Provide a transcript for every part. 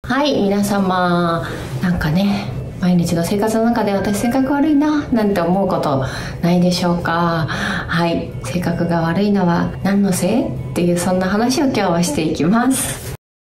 はい、皆様、なんかね、毎日の生活の中で私性格悪いななんて思うことないでしょうか。はい、性格が悪いのは何のせいっていう、そんな話を今日はしていきます。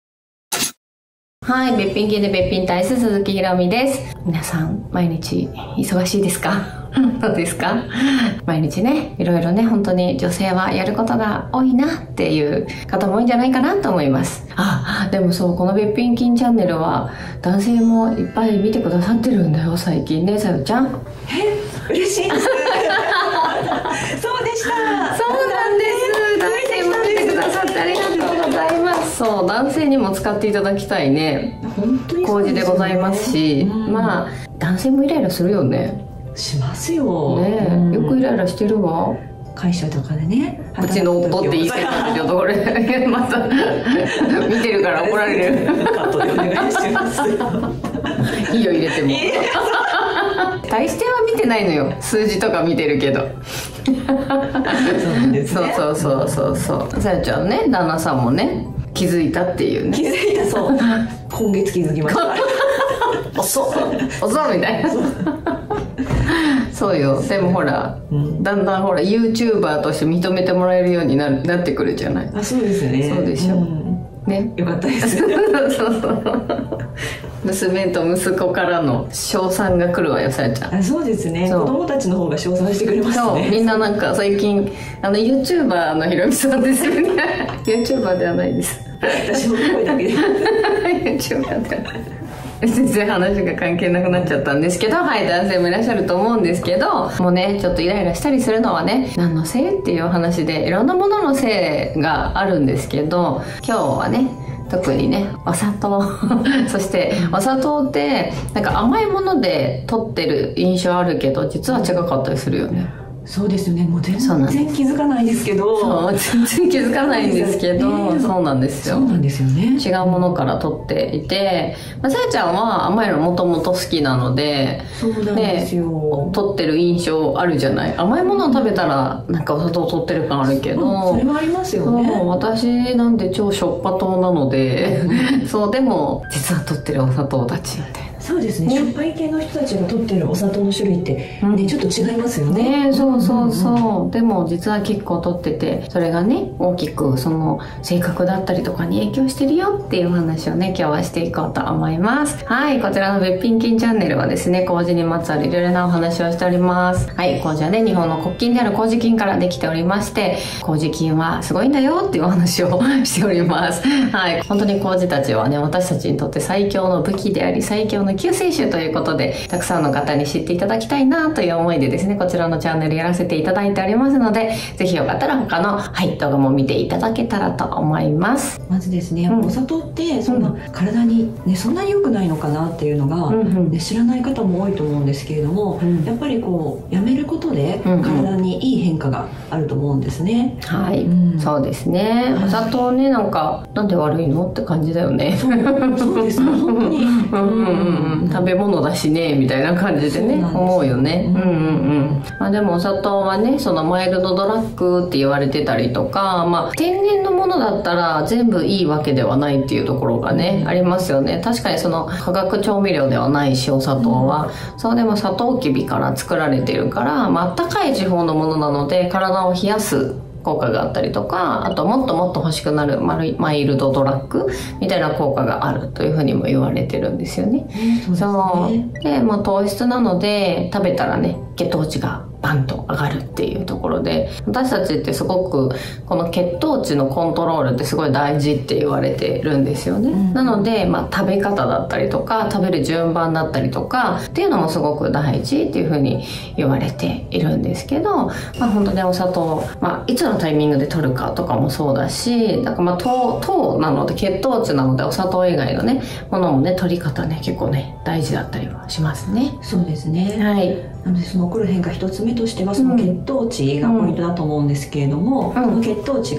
はい、べっぴん系でべっぴん体質鈴木ひろみです。皆さん毎日忙しいですか？どうですか？毎日ね、いろいろね、本当に女性はやることが多いなっていう方も多いんじゃないかなと思います。でもそう、このべっぴん金チャンネルは男性もいっぱい見てくださってるんだよ、最近ね、さよちゃん。 嬉しいです。そうでした。 そうなんです。男性も見てくださってありがとうございます。そう、男性にも使っていただきたいね、工事でございますし、まあ男性もイライラするよね。 しますよね、よくイライラしてるわ。 会社とかでね、 うちの夫って言い過ぎたんで、ちょっとこれまた見てるから怒られる。 カットでお願いします。 いいよ、入れても。大しては見てないのよ、数字とか見てるけど。そうさやちゃんね、旦那さんもね気づいたっていうね。 気づいた。そう今月気づきました。 遅みたいな。そうよ。でもほら、だんだんほら YouTuber として認めてもらえるようになってくるじゃない。 そうですね。 そうでしょ、ね、 よかったです。 娘と息子からの称賛が来るわよ、さやちゃん。 そうですね。子供たちの方が称賛してくれますね。 そう、みんななんか最近YouTuber のひろみさんですよね。YouTuber ではないです。 私も声だけで。 YouTuber ではない。全然話が関係なくなっちゃったんですけど、はい、男性もいらっしゃると思うんですけど、もうね、ちょっとイライラしたりするのはね、何のせいっていう話で、いろんなもののせいがあるんですけど、今日はね、特にね、お砂糖そしてお砂糖ってなんか甘いもので取ってる印象あるけど、実は違かったりするよね。 そうですよね。もう全然気づかないですけど。 そう、全然気づかないんですけど、そうなんですよ。 そうなんですよね。 違うものから取っていて、さやちゃんは甘いのもともと好きなので、 そうなんですよ。 取ってる印象あるじゃない。甘いものを食べたらなんかお砂糖取ってる感あるけど、 それはありますよね。 私なんて超しょっぱ糖なので、そう、でも実は取ってるお砂糖たちみたいな。 そうですね。しょっぱい系の人たちが取ってるお砂糖の種類ってね、ちょっと違いますよね。 そう、でも実は結構取ってて、それがね、大きくその性格だったりとかに影響してるよっていう話をね、今日はしていこうと思います。はい、こちらのべっぴん金チャンネルはですね、麹にまつわるいろいろなお話をしております。はい、麹はね、日本の国金である麹菌からできておりまして、麹菌はすごいんだよっていうお話をしております。はい、本当に麹たちはね、私たちにとって最強の武器であり、最強の救世主ということで、たくさんの方に知っていただきたいなという思いでですね、こちらのチャンネルやらせていただいておりますので、ぜひよかったら他の、動画も見ていただけたらと思います。 まずですね、お砂糖ってそんな体に、ね、そんなに良くないのかなっていうのが、知らない方も多いと思うんですけれども、やっぱりこうやめることで体にいい変化があると思うんですね。 はい、そうですね。お砂糖ね、なんで悪いのって感じだよね。 そうですね、本当に食べ物だしねみたいな感じでね、思うよね。でもお砂糖はね、そのマイルドドラッグって言われてたりとか、天然のものだったら全部いいわけではないっていうところがね、ありますよね。確かにその化学調味料ではないし、お砂糖は、そう、でもサトウキビから作られてるから、あったかい地方のものなので体を冷やす効果があったりとか、あともっともっと欲しくなるマイルドドラッグみたいな効果があるというふうにも言われてるんですよね。そうで、糖質なので食べたらね、血糖値がバンと上がるっていうところで、私たちってすごくこの血糖値のコントロールってすごい大事って言われてるんですよね。なので、食べ方だったりとか食べる順番だったりとかっていうのもすごく大事っていうふうに言われているんですけど、本当にお砂糖、いつのタイミングで取るかとかもそうだし、だから糖なので、血糖値なのでお砂糖以外のねものもね、取り方ね、結構ね大事だったりはしますね。 そうですね。 はい。 なのでその起こる変化一つ目としては、その血糖値がポイントだと思うんですけれども、その血糖値が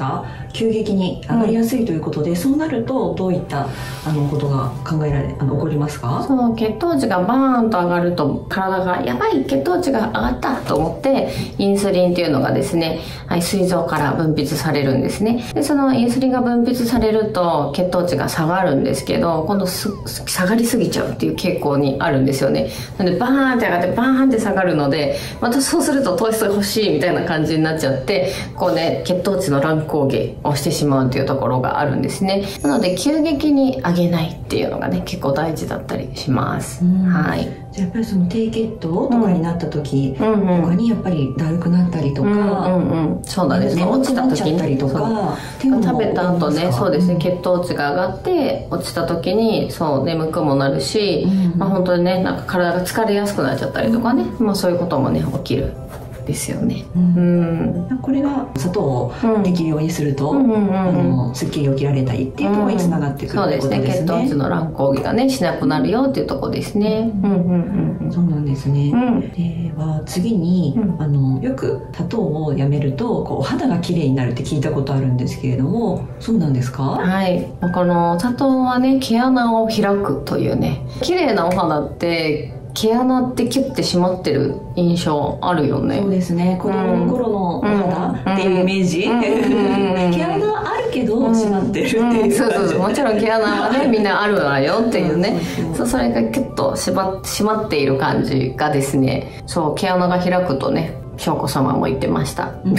急激に上がりやすいということで、そうなるとどういったことが考えられ起こりますか？ そう、血糖値がバーンと上がると体がやばい、血糖値が上がったと思ってインスリンっていうのがですね、はい、膵臓から分泌されるんですね。でそのインスリンが分泌されると血糖値が下がるんですけど、今度下がりすぎちゃうっていう傾向にあるんですよね。なのでバーンって上がってバーンって下がるので、またそうすると糖質が欲しいみたいな感じになっちゃって、こうね、血糖値の乱高下をしてしまうっていうところがあるんですね。なので急激に上げないっていうのがね、結構大事だったりします。はい。 じゃあやっぱりその低血糖とかになった時とかにやっぱりだるくなったりとか、 そうなんですね。落ちた時にとか食べた後ね、そうですね、血糖値が上がって落ちた時にそう眠くもなるし、本当にね、なんか体が疲れやすくなっちゃったりとかね、そういうこともね起きるですよね。 これが砂糖を適量にすると、すっきり起きられたりっていうところにつながってくるってことですね。 そうですね、血糖値の乱高下がねしなくなるよっていうところですね。 そうなんですね。では次に、よく砂糖をやめるとこう肌が綺麗になるって聞いたことあるんですけれども、そうなんですか？ はい、この砂糖はね毛穴を開くというね、綺麗なお肌って毛穴ってキュッて締まってる印象あるよね。 そうですね、子供の頃のお肌っていうイメージ、毛穴あるけど締まってるっていう、 そうもちろん毛穴はねみんなあるわよっていうね、それがキュッと締まっている感じがですね、そう毛穴が開くとね、翔子様も言ってました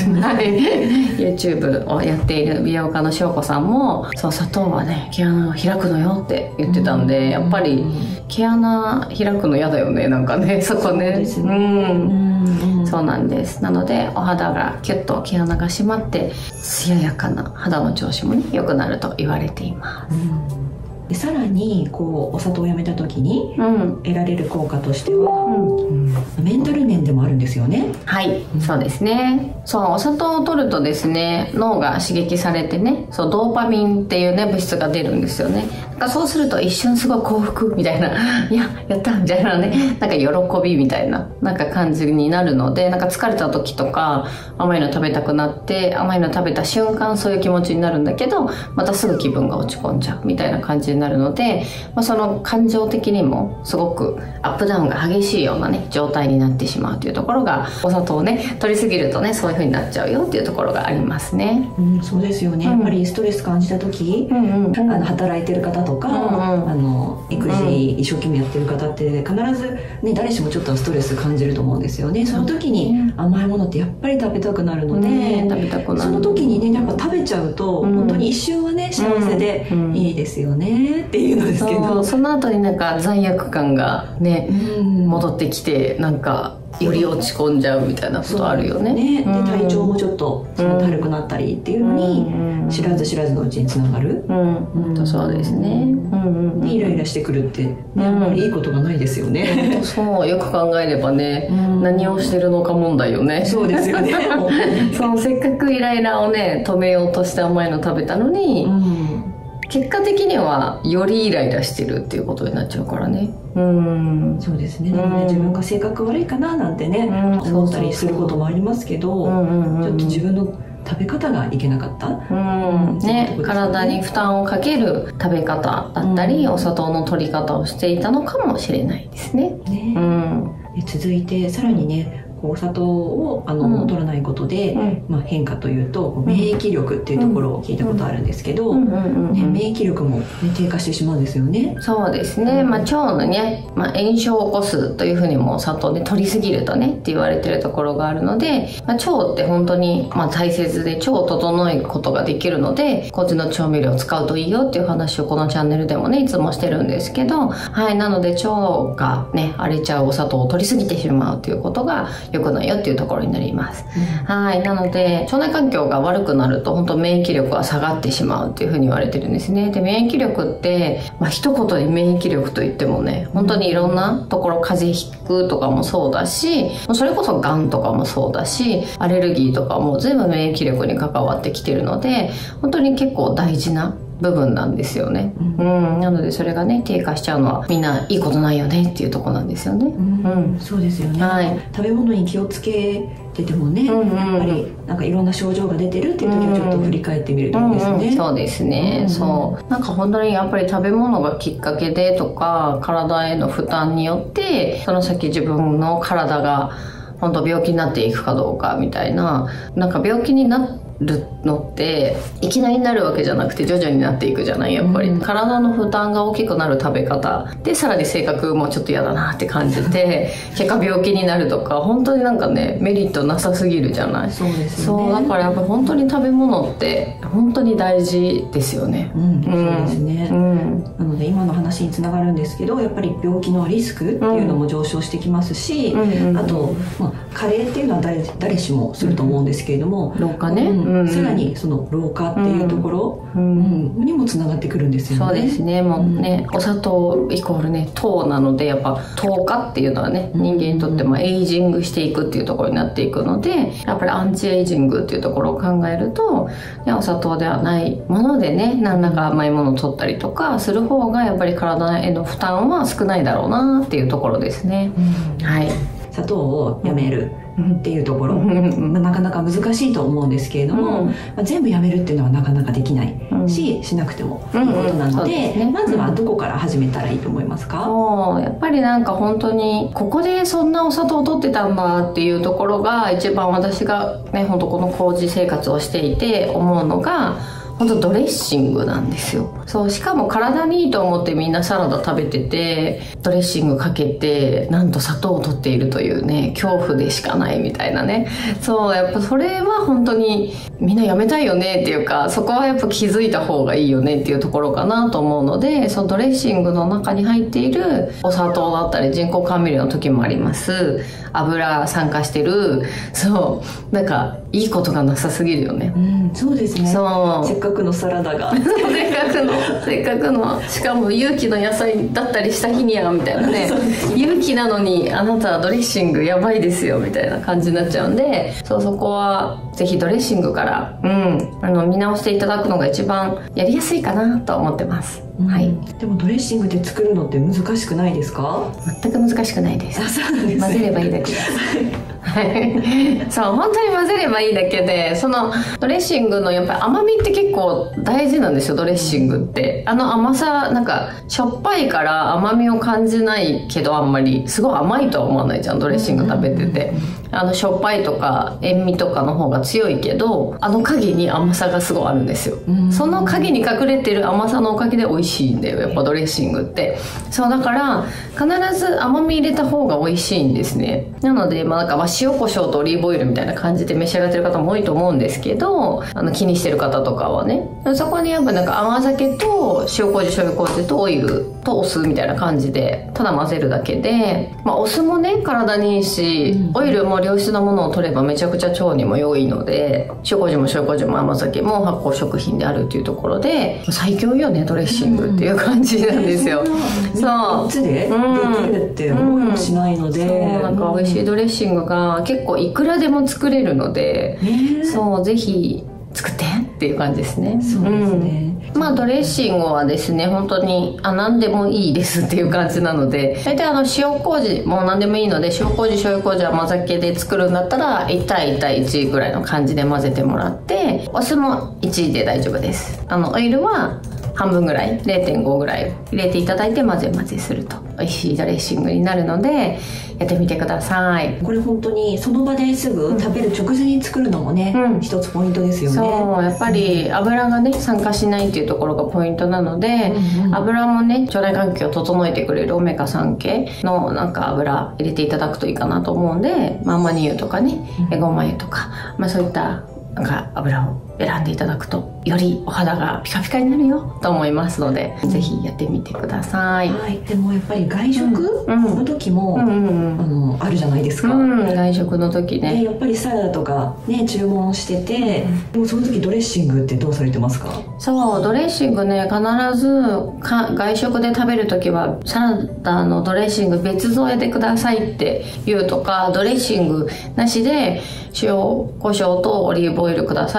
、YouTube をやっている美容家の翔子さんも、そう砂糖はね毛穴が開くのよって言ってたんで、やっぱり毛穴開くの嫌だよね、なんかね、そこね。そうなんです。なのでお肌がキュッと毛穴が閉まって艶やかな肌の調子もね良くなると言われています。 でさらにこうお砂糖をやめた時に得られる効果としては、メンタル面でもあるんですよね。 はい、そうですね。そうお砂糖を取るとですね、脳が刺激されてね、そうドーパミンっていうね物質が出るんですよね。だからそうすると一瞬すごい幸福みたいな、いややったみたいなね、なんか喜びみたいななんか感じになるので、なんか疲れた時とか甘いの食べたくなって、甘いの食べた瞬間そういう気持ちになるんだけど、またすぐ気分が落ち込んじゃうみたいな感じになるので、その感情的にもすごくアップダウンが激しいようなね状態になってしまうというところが、お砂糖をね取りすぎるとねそういう風になっちゃうよっていうところがありますね。 そうですよね、やっぱりストレス感じた時、働いてる方とか、育児一生懸命やってる方って必ずね誰しもちょっとストレス感じると思うんですよね。その時に甘いものってやっぱり食べたくなるので、 食べたくなる。 その時にねやっぱ食べちゃうと、本当に一瞬はね幸せでいいですよねっていうのですけど、 その後になんか罪悪感がね、戻ってきてなんかより落ち込んじゃうみたいなことあるよね。 で体調もちょっとだるくなったりっていうのに、知らず知らずのうちにつながる。 そうですね。 イライラしてくるって、あんまりいいことがないですよね。 そうよく考えればね、何をしてるのか問題よね。 そうですよね。 そうせっかくイライラをね止めようとして甘いの食べたのに、結果的にはよりイライラしてるっていうことになっちゃうからね。 そうですね。自分が性格悪いかななんてね、思ったりすることもありますけど、ちょっと自分の食べ方がいけなかった、 体に負担をかける食べ方だったり、お砂糖の取り方をしていたのかもしれないですね。 続いてさらにね、お砂糖を取らないことで、変化というと免疫力っていうところを聞いたことあるんですけど、免疫力も、低下してしまうんですよね。 そうですね、腸のね、炎症を起こすというふうにも砂糖で取りすぎるとねって言われてるところがあるので、腸って本当に大切で腸を整えることができるので、麹の調味料を使うといいよっていう話をこのチャンネルでもねいつもしてるんですけど、なので腸がね荒れちゃうお砂糖を取りすぎてしまうということが良くないよっていうところになります。なので腸内環境が悪くなると本当免疫力は下がってしまうっていうふうに言われてるんですね。で免疫力って、一言で免疫力といってもね、本当にいろんなところ、風邪ひくとかもそうだし、それこそがんとかもそうだし、アレルギーとかも全部免疫力に関わってきてるので、本当に結構大事な部分なんですよね、なのでそれがね低下しちゃうのはみんないいことないよねっていうところなんですよね。 そうですよね、はい、食べ物に気をつけててもね、やっぱりなんかいろんな症状が出てるっていう時はちょっと振り返ってみるといいですね。 そうですね、そうなんか本当にやっぱり食べ物がきっかけでとか体への負担によってその先自分の体が本当病気になっていくかどうかみたいな、なんか病気になるのっていきなりなるわけじゃなくて徐々になっていくじゃない、やっぱり、体の負担が大きくなる食べ方でさらに性格もちょっと嫌だなって感じて結果病気になるとか本当になんかねメリットなさすぎるじゃない。 そうですよね。 そうだからやっぱ本当に食べ物って本当に大事ですよね。 そうですね、なので今の話につながるんですけど、やっぱり病気のリスクっていうのも上昇してきますし、あと、加齢っていうのは誰しもすると思うんですけれども、 老化ね、 さらにその老化っていうところ、にもつながってくるんですよね。 そうですね、もうね、お砂糖イコールね糖なので、やっぱ糖化っていうのはね人間にとってもエイジングしていくっていうところになっていくので、やっぱりアンチエイジングっていうところを考えると、お砂糖ではないものでね何らか甘いものを取ったりとかする方がやっぱり体への負担は少ないだろうなっていうところですね。はい、 砂糖をやめるっていうところ、なかなか難しいと思うんですけれども、全部やめるっていうのはなかなかできないし、しなくてもいいことなので、まずはどこから始めたらいいと思いますか？ やっぱりなんか本当にここでそんなお砂糖を取ってたんだっていうところが一番私がね本当この麹生活をしていて思うのが、本当ドレッシングなんですよ。そうしかも体にいいと思ってみんなサラダ食べててドレッシングかけてなんと砂糖を取っているというね恐怖でしかないみたいなね。そうやっぱそれは本当にみんなやめたいよねっていうか、そこはやっぱ気づいた方がいいよねっていうところかなと思うので、そのドレッシングの中に入っているお砂糖だったり人工甘味料の時もあります、油参加してる、そうなんかいいことがなさすぎるよね。 そうですね。そうせっかくのサラダがせっかくのしかも有機の野菜だったりした日にやみたいなね有機なのにあなたはドレッシングやばいですよみたいな感じになっちゃうんで、そこはぜひドレッシングから見直していただくのが一番やりやすいかなと思ってます。はい、 でもドレッシングで作るのって難しくないですか？ 全く難しくないです。 そうなんですね。 混ぜればいいだけですそう本当に混ぜればいいだけで、そのドレッシングのやっぱり甘みって結構大事なんですよ。ドレッシングって甘さなんかしょっぱいから甘みを感じないけど、あんまりすごい甘いとは思わないじゃんドレッシング食べてて、しょっぱいとか塩味とかの方が強いけど影に甘さがすごいあるんですよ。その影に隠れてる甘さのおかげで美味しいんだよやっぱドレッシングって。そうだから必ず甘み入れた方が美味しいんですね。なのでなんか塩コショウとオリーブオイルみたいな感じで召し上がってる方も多いと思うんですけど、気にしてる方とかはね、そこにやっぱなんか甘酒と塩麹醤油麹とオイルとお酢みたいな感じでただ混ぜるだけで、お酢もね体にいいし、オイルも良質なものを取ればめちゃくちゃ腸にも良いので、塩麹も醤油麹も甘酒も発酵食品であるっていうところで最強よねドレッシングっていう感じなんですよ。 そう3つでできるって思いもしないので、 そうなんか美味しいドレッシングが結構いくらでも作れるので、そうぜひ作ってっていう感じですね。 そうですね、 ドレッシングはですね本当に何でもいいですっていう感じなので、大体塩麹も何でもいいので、塩麹醤油麹甘酒で作るんだったら1対1対1ぐらいの感じで混ぜてもらって、お酢も1で大丈夫です。オイルは半分ぐらい 0.5 ぐらい入れていただいて混ぜ混ぜすると美味しいドレッシングになるのでやってみてください。 これ本当にその場ですぐ食べる直前に作るのもね、一つポイントですよね。 そうやっぱり油がね酸化しないっていうところがポイントなので、油もね腸内環境を整えてくれるオメガ3系のなんか油入れていただくといいかなと思うんで、アマニ油とかねごま油とか、そういったなんか油を選んでいただくとよりお肌がピカピカになるよと思いますので、ぜひやってみてください。 でもやっぱり外食の時も、あるじゃないですか、 外食の時ね、 やっぱりサラダとかね注文してて、でもその時ドレッシングってどうされてますか？ そうドレッシングね必ず外食で食べる時はサラダのドレッシング別添えでくださいって言うとか、ドレッシングなしで塩コショウとオリーブオイルくださいとかって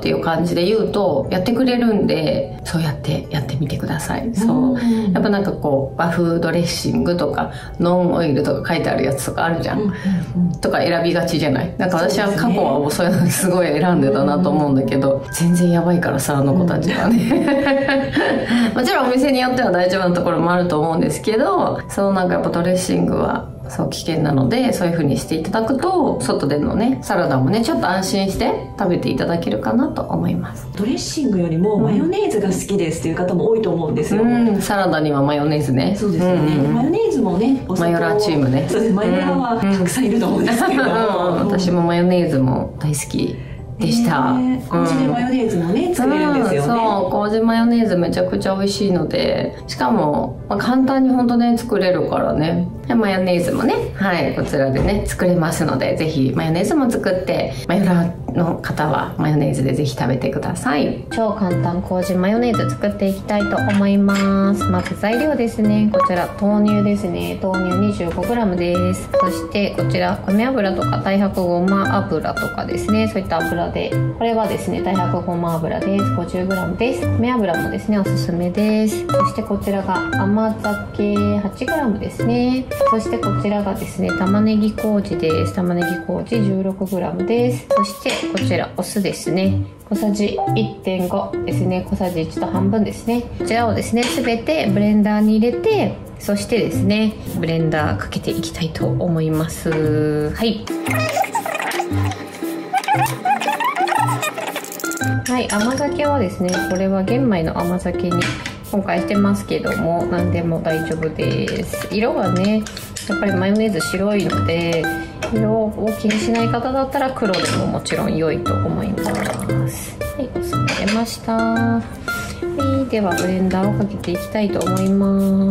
っていう感じで言うとやってくれるんで、そうやってやってみてください。そうやっぱなんかこう和風ドレッシングとかノンオイルとか書いてあるやつとかあるじゃん、とか選びがちじゃない。なんか私は過去はそういうのすごい選んでたなと思うんだけど、全然やばいからさ、あの子たちはねもちろんお店によっては大丈夫なところもあると思うんですけど、そうなんかやっぱドレッシングはそう危険なので、そういう風にしていただくと外でのねサラダもねちょっと安心して食べていただけるかなと思います。 ドレッシングよりもマヨネーズが好きですっていう方も多いと思うんですよ、 サラダにはマヨネーズね。 そうですよね、マヨネーズもね、 マヨラーチームね。 そうです、マヨラーはたくさんいると思うんですけど、 私もマヨネーズも大好きでした。 麹でマヨネーズもね作れるんですよね。 そう、麹マヨネーズめちゃくちゃ美味しいので、しかも、簡単に本当ね作れるからね。マヨネーズもね、はいこちらでね作れますので、ぜひマヨネーズも作って、マヨラーの方はマヨネーズでぜひ食べてください。超簡単麹マヨネーズ作っていきたいと思います。まず材料ですね。こちら豆乳ですね。豆乳 25g です。そしてこちら米油とか太白ごま油とかですね、そういった油で、これはですね太白ごま油です。 50g です。米油もですねおすすめです。そしてこちらが甘酒 8g ですね。そしてこちらがですね玉ねぎ麹です。玉ねぎ麹 16g です。そしてこちらお酢ですね、小さじ 1.5 ですね。小さじ1と半分ですね。こちらをですね全てブレンダーに入れて、そしてですねブレンダーかけていきたいと思います。はい、はい、甘酒はですね、これは玄米の甘酒に今回してますけども、何でも大丈夫です。色がねやっぱりマヨネーズ白いので、色を気にしない方だったら黒でももちろん良いと思います。はい、お酢入れました。はい、ではブレンダーをかけていきたいと思います。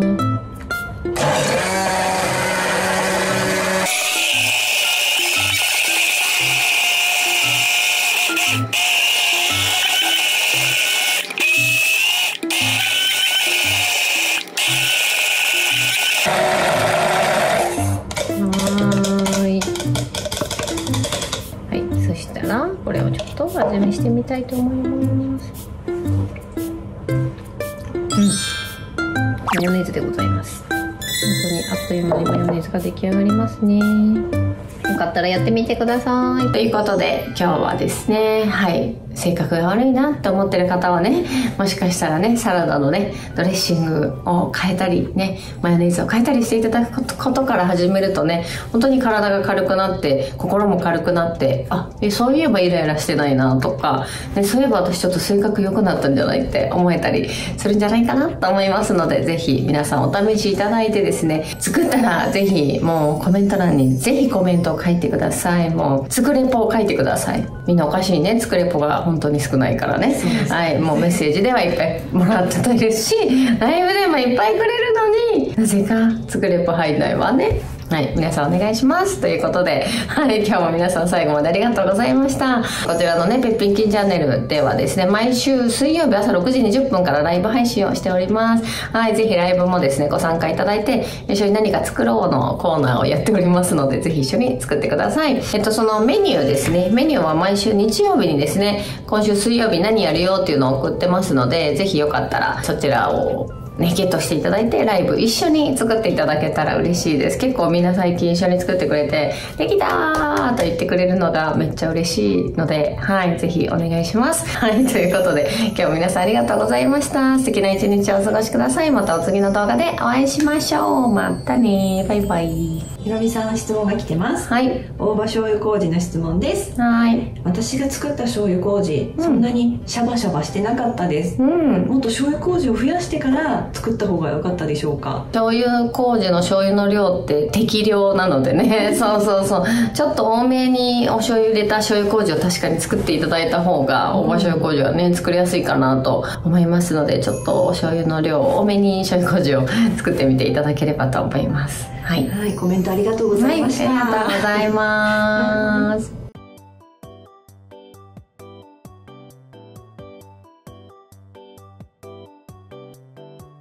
これをちょっと味見してみたいと思います。マヨネーズでございます。本当にあっという間にマヨネーズが出来上がりますね。よかったらやってみてください。ということで今日はですね、はい、性格が悪いなって思ってる方はね、もしかしたらねサラダのねドレッシングを変えたりね、マヨネーズを変えたりしていただくことから始めるとね、本当に体が軽くなって心も軽くなって、そういえばイライラしてないなとか、そういえば私ちょっと性格良くなったんじゃないって思えたりするんじゃないかなと思いますので、ぜひ皆さんお試しいただいてですね、作ったらぜひもうコメント欄にぜひコメントを書いてください。もう作レポを書いてください。みんなおかしいね、作レポが本当に少ないからね。はい、もうメッセージではいっぱいもらってたですし、ライブでもいっぱいくれるのになぜか作レポ入んないわね。はい、皆さんお願いしますということで、はい、今日も皆さん最後までありがとうございました。こちらのねべっぴんきんチャンネルではですね、毎週水曜日朝6時20分からライブ配信をしております。はい、ぜひライブもですねご参加いただいて、一緒に何か作ろうのコーナーをやっておりますので、ぜひ一緒に作ってください。そのメニューですね、メニューは毎週日曜日にですね、今週水曜日何やるよっていうのを送ってますので、ぜひよかったらそちらをゲットしていただいてライブ一緒に作っていただけたら嬉しいです。結構みんな最近一緒に作ってくれて、できたーと言ってくれるのがめっちゃ嬉しいので、はい、ぜひお願いします。はい、ということで今日も皆さんありがとうございました。素敵な一日をお過ごしください。またお次の動画でお会いしましょう。またね、バイバイ。 ひろみさん質問が来てます。 はい、 大葉醤油麹の質問です。 はい、 私が作った醤油麹、そんなにシャバシャバしてなかったです。もっと醤油麹を増やしてから作った方が良かったでしょうか。 醤油麹の醤油の量って適量なのでねそうそうそう、ちょっと多めにお醤油入れた醤油麹を確かに作っていただいた方が、大葉醤油麹はね作りやすいかなと思いますので、ちょっとお醤油の量多めに醤油麹を作ってみていただければと思います。はい、 はい、コメントありがとうございました。 はい、ありがとうございます